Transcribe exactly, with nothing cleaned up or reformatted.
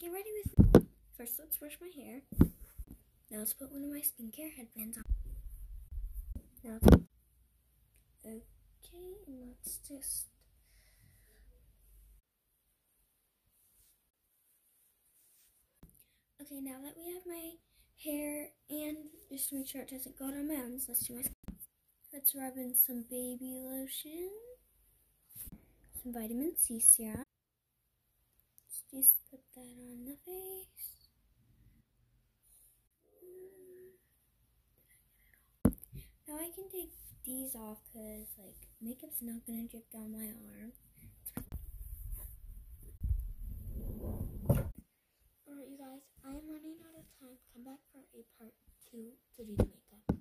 get ready with me. First, let's brush my hair. Now let's put one of my skincare headbands on. Now let's okay, and let's just okay. Now that we have my hair and just to make sure it doesn't go down my arms, let's do my skin. Let's rub in some baby lotion, some vitamin C serum. Let's just put that on the face. Now I can take these off because like makeup's not gonna drip down my arm. Alright you guys, I am running out of time. Come back for a part two to do the makeup.